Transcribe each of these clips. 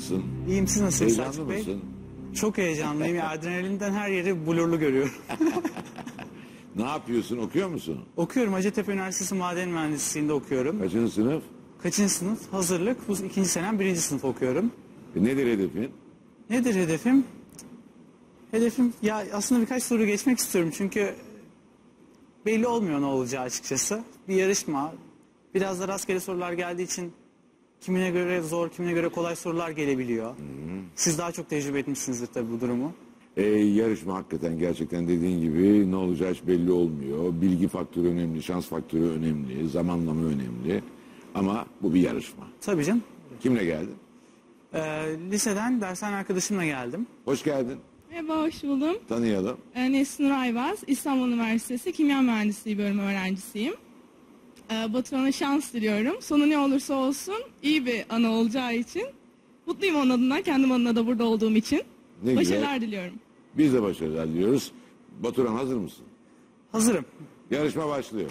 nasılsın? İyiyim, siz nasılsınız Heyecanlı Selçuk Bey? mısın? Çok heyecanlıyım. Adrenalinden her yeri blurlu görüyorum. Ne yapıyorsun? Okuyor musun? Okuyorum. Hacettepe Üniversitesi Maden Mühendisliği'nde okuyorum. Kaçıncı sınıf? Kaçıncı sınıf? Hazırlık. Bu ikinci senem, birinci sınıf okuyorum. Nedir hedefin? Nedir hedefim? Hedefim ya aslında birkaç soru geçmek istiyorum. Çünkü belli olmuyor ne olacağı açıkçası. Bir yarışma. Biraz da rastgele sorular geldiği için kimine göre zor, kimine göre kolay sorular gelebiliyor. Siz daha çok tecrübe etmişsinizdir tabii bu durumu. Yarışma hakikaten gerçekten dediğin gibi ne olacağı hiç belli olmuyor. Bilgi faktörü önemli, şans faktörü önemli, zamanlama önemli. Ama bu bir yarışma. Tabii canım. Kimle geldin? Liseden dershane arkadaşımla geldim. Hoş geldin. Merhaba, hoş buldum. Tanıyalım. Nesrin Ayvaz, İstanbul Üniversitesi Kimya Mühendisliği bölümü öğrencisiyim. Batuhan'a şans diliyorum. Sonu ne olursa olsun iyi bir anı olacağı için. Mutluyum onun adına, kendim adına da burada olduğum için. Ne Başarılar güzel. diliyorum. Biz de başarılar diliyoruz. Baturan hazır mısın? Hazırım. Yarışma başlıyor.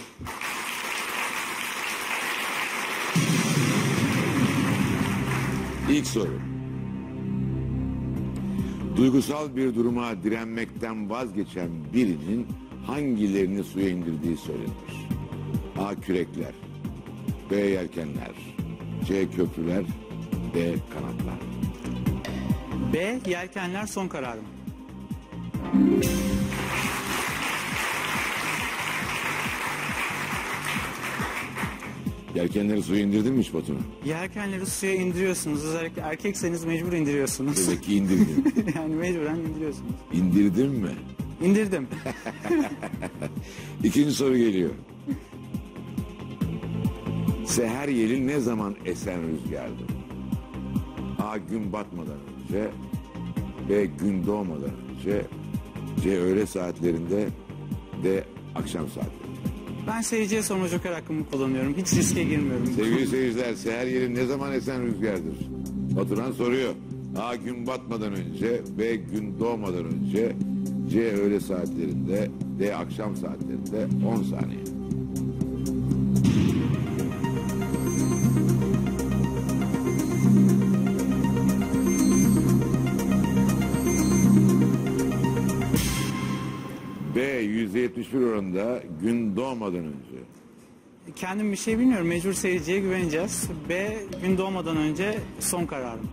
İlk soru. Duygusal bir duruma direnmekten vazgeçen birinin hangilerini suya indirdiği söylenir. A. Kürekler. B. Yelkenler. C. Köprüler. D. Kanatlar. B. Yelkenler son kararım. Yelkenleri suya indirdin mi hiç Baturan? Yelkenleri suya indiriyorsunuz. Özellikle erkekseniz mecbur indiriyorsunuz. Demek ki indirdin. Yani mecburen indiriyorsunuz. İndirdin mi? İndirdim. İkinci soru geliyor. Seher yeli ne zaman esen rüzgardır? A. Gün batmadan önce. B. Gün doğmadan önce. C. Öğle saatlerinde. D. Akşam saatlerinde. Ben seyirciye sorma joker hakkımı kullanıyorum. Hiç riske girmiyorum. Sevgili seyirciler, seher yeli ne zaman esen rüzgardır? Baturan soruyor. A. Gün batmadan önce. B. Gün doğmadan önce. C. Öğle saatlerinde. D. Akşam saatlerinde. 10 saniye. B. %71 oranında gün doğmadan önce. Kendim bir şey bilmiyorum. Mecbur seyirciye güveneceğiz. B. Gün doğmadan önce son kararım.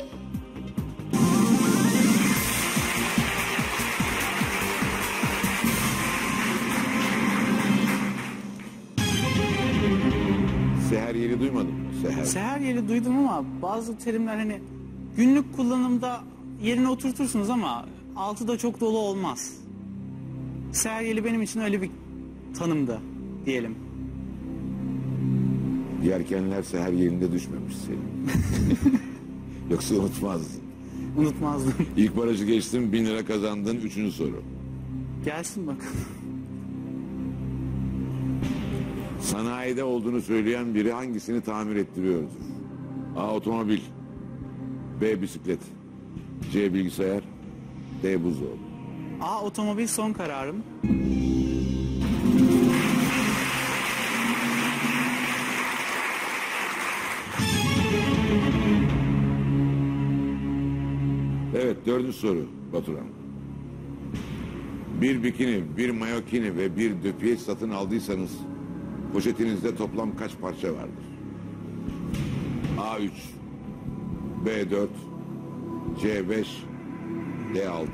Seher yeli duymadın mı? Seher. Seher yeri duydum ama bazı terimler hani günlük kullanımda yerine oturtursunuz ama altı da çok dolu olmaz. Seher yeli benim için öyle bir tanımdı diyelim. Yelkenler seher yerinde düşmemiş senin. Yoksa unutmazdın. Unutmazdım. İlk barajı geçtin, 1000 lira kazandın. Üçüncü soru. Gelsin bakalım. Sanayide olduğunu söyleyen biri hangisini tamir ettiriyordur? A. Otomobil. B. Bisiklet. C. Bilgisayar. D. Buzdolabı. A. Otomobil son kararım. Evet, dördüncü soru Baturan. Bir bikini, bir mayokini ve bir döpiye satın aldıysanız poşetinizde toplam kaç parça vardır? A3, B4, C5, D6.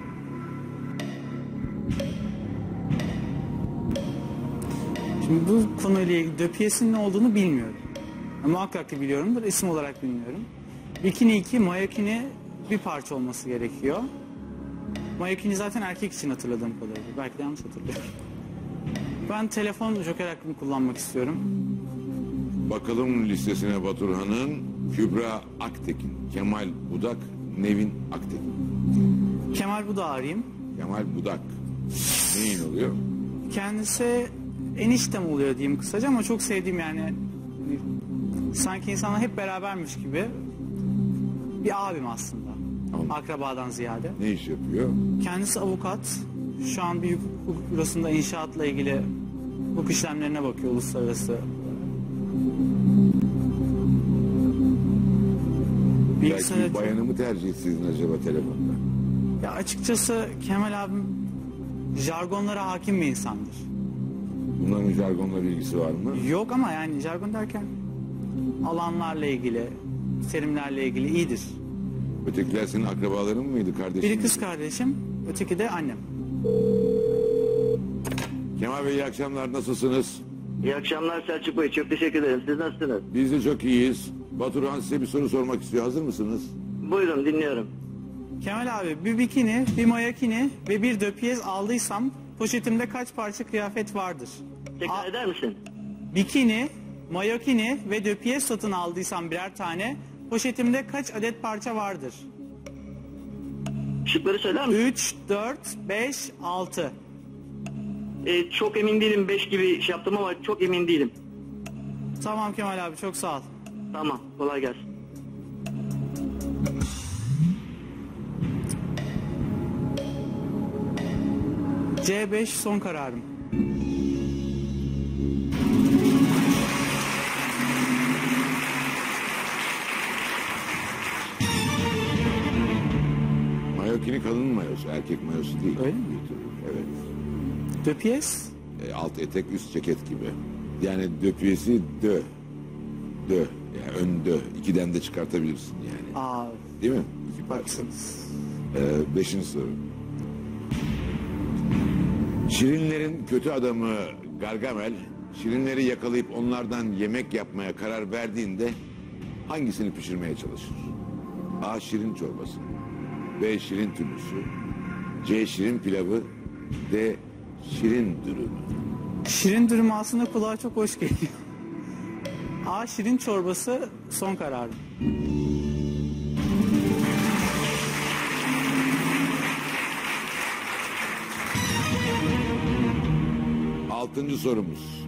Şimdi bu konuyla ilgili döpiyesinin ne olduğunu bilmiyorum. Muhakkak ki biliyorumdur. İsim olarak bilmiyorum. Bikini 2, mayokini bir parça olması gerekiyor. Mayokini zaten erkek için hatırladığım kadarıyla. Belki de yanlış hatırlıyorum. Ben telefon joker hakkımı kullanmak istiyorum. Bakalım listesine Baturhan'ın Kübra Aktekin, Kemal Budak, Nevin Aktekin. Kemal Budak'ı arayayım. Kemal Budak. Neyin oluyor? Kendisi eniştem oluyor diyeyim kısaca ama çok sevdiğim yani sanki insanlar hep berabermiş gibi bir abim aslında. Tamam. Akrabadan ziyade. Ne iş yapıyor? Kendisi avukat. Şu an bir hukuk bürosunda inşaatla ilgili hukuk işlemlerine bakıyor uluslararası. Bilgisayar Belki bir bayanı mı tercih etseydin acaba telefonda? Ya açıkçası Kemal abim jargonlara hakim bir insandır. Bunların jargonla bilgisi var mı? Yok ama yani jargon derken alanlarla ilgili, terimlerle ilgili iyidir. Ötekiler senin akrabaların mıydı, kardeşin Biri miydi? kız kardeşim, öteki de annem. Kemal Bey iyi akşamlar, nasılsınız? İyi akşamlar Selçuk Bey. Çok teşekkür ederim. Siz nasılsınız? Biz de çok iyiyiz. Baturhan size bir soru sormak istiyor. Hazır mısınız? Buyurun dinliyorum. Kemal abi bir bikini, bir mayakini ve bir döpiyez aldıysam poşetimde kaç parça kıyafet vardır? Tekrar eder misin? Bikini, mayakini ve döpiyez satın aldıysam birer tane poşetimde kaç adet parça vardır? Şıkları söyler misin? 3, 4, 5, 6. Çok emin değilim. 5 gibi şey yaptım ama çok emin değilim. Tamam Kemal abi çok sağ ol. Tamam. Kolay gelsin. C5 son kararım. Mayokini kadın mayosu, erkek mayosu değil. Öyle mi? Evet. Döpiyez? Alt etek, üst ceket gibi. Yani döpüyesi dö. Dö. Yani ön dö. İkiden de çıkartabilirsin yani. Aa, Değil mi? İki parça. baksınız. Beşinci soru. Şirinlerin kötü adamı Gargamel, Şirinleri yakalayıp onlardan yemek yapmaya karar verdiğinde hangisini pişirmeye çalışır? A. Şirin çorbası, B. Şirin türlüsü, C. Şirin pilavı, D. Şirin dürümü. Şirin dürüm aslında kulağa çok hoş geliyor. A. Şirin çorbası son kararım. Altıncı sorumuz.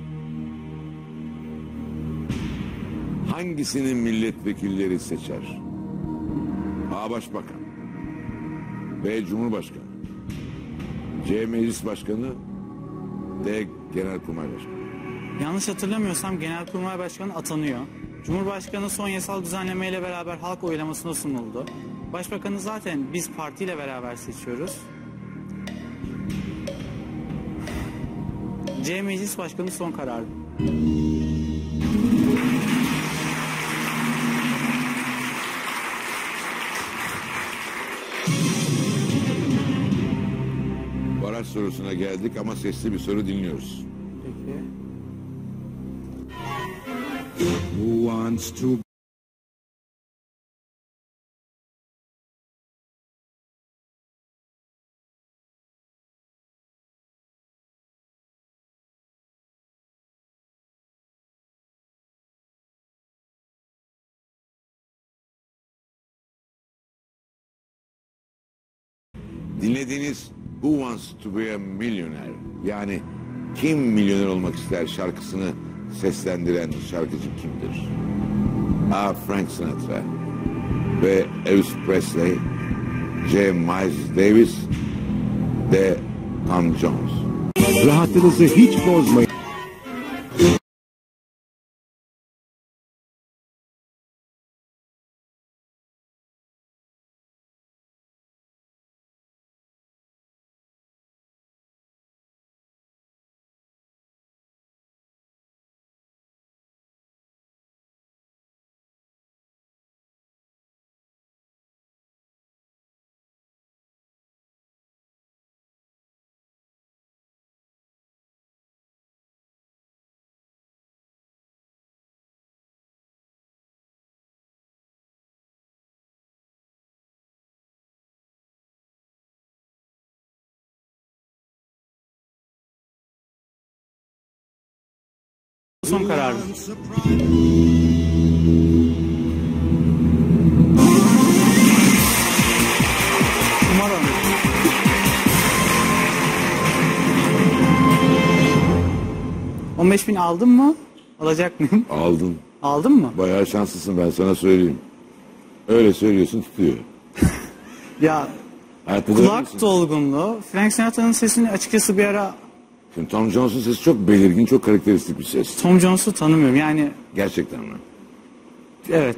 Hangisini milletvekilleri seçer? A. Başbakan, B. Cumhurbaşkanı, C. Meclis Başkanı, D. Genelkurmay Başkanı. Yanlış hatırlamıyorsam Genelkurmay Başkanı atanıyor. Cumhurbaşkanı son yasal düzenlemeyle beraber halk oylamasına sunuldu. Başbakanı zaten biz partiyle beraber seçiyoruz. C. Meclis Başkanı son kararım. Baraj sorusuna geldik ama sesli bir soru dinliyoruz. Peki. Who wants to Dinlediğiniz Who Wants to be a Millionaire, yani Kim Milyoner Olmak İster şarkısını seslendiren şarkıcı kimdir? A. Frank Sinatra, B. Elvis Presley, C. Miles Davis, D. Tom Jones. rahatınızı hiç bozmayın. Son kararım. Umarım. $15.000 aldın mı? Alacak mıyım? Aldın. Aldın mı? Bayağı şanslısın, ben sana söyleyeyim. Öyle söylüyorsun, tutuyor. Ya Hayatta da öyle kulak misin? dolgunluğu. Frank Sinatra'nın sesini açıkçası bir ara Şimdi Tom Jones'un sesi çok belirgin, çok karakteristik bir ses. Tom Jones'u tanımıyorum. Yani Gerçekten mi? evet.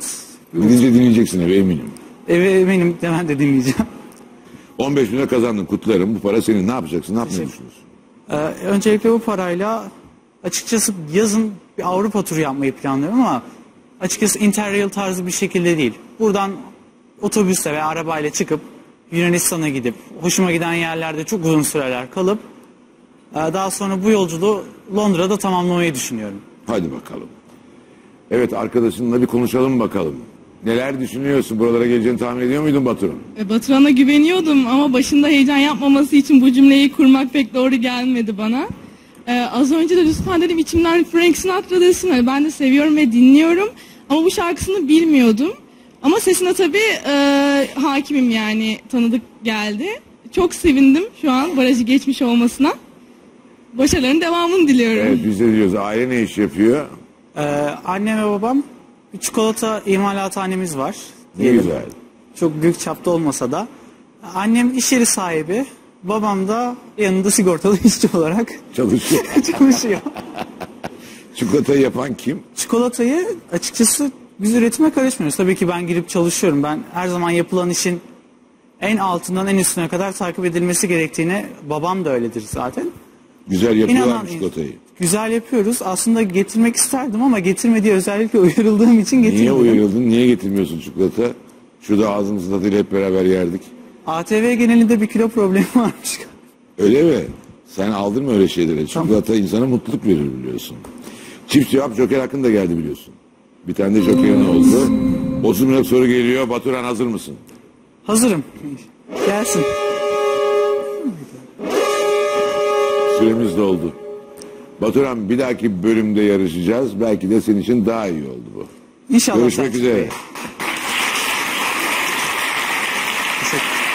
Gidince dinleyeceksin eve eminim. Eve hemen de dinleyeceğim. 15 bin lira kazandın, kutlarım. Bu para senin. Ne yapacaksın? Ne yapmayı düşünüyorsun? Öncelikle bu parayla açıkçası yazın bir Avrupa turu yapmayı planlıyorum ama açıkçası Interrail tarzı bir şekilde değil. Buradan otobüsle veya arabayla çıkıp Yunanistan'a gidip hoşuma giden yerlerde çok uzun süreler kalıp daha sonra bu yolculuğu Londra'da tamamlamayı düşünüyorum. Hadi bakalım. Evet, arkadaşınla bir konuşalım bakalım. Neler düşünüyorsun? Buralara geleceğini tahmin ediyor muydun Baturan? Baturan'a güveniyordum ama başında heyecan yapmaması için bu cümleyi kurmak pek doğru gelmedi bana. Az önce de lütfen dedim içimden Frank Sinatra desin. Ben de seviyorum ve dinliyorum ama bu şarkısını bilmiyordum. Ama sesine tabii hakimim, yani tanıdık geldi. Çok sevindim şu an barajı geçmiş olmasına. Başarıların devamını diliyorum. Evet, biz de diyoruz. Aile ne iş yapıyor? Annem ve babam bir çikolata imalathanemiz var. Ne diyelim. güzel. Çok büyük çapta olmasa da. Annem iş yeri sahibi, babam da yanında sigortalı işçi olarak Çalışıyor. çalışıyor. Çikolatayı yapan kim? Çikolatayı açıkçası biz üretime karışmıyoruz. Tabii ki ben girip çalışıyorum. Ben her zaman yapılan işin en altından en üstüne kadar takip edilmesi gerektiğini, babam da öyledir zaten. Güzel yapıyorlar İnanan- mı çikolatayı? Güzel yapıyoruz. Aslında getirmek isterdim ama getirmediği özellikle uyarıldığım için Niye getirmedim. uyarıldın? Niye getirmiyorsun çikolata? Şurada ağzımızın tadıyla hep beraber yerdik. ATV genelinde bir kilo problemi varmış. Öyle mi? Sen aldırma öyle şeyleri. Çikolata insana mutluluk verir biliyorsun. Çift cevap Joker hakkında geldi biliyorsun. Bir tane de Joker'in oldu. 30 bin soru geliyor. Baturan hazır mısın? Hazırım. Gelsin. Süremiz doldu. Baturan, bir dahaki bölümde yarışacağız. Belki de senin için daha iyi oldu bu. İnşallah. Görüşmek Selçuk üzere. Bey. Teşekkür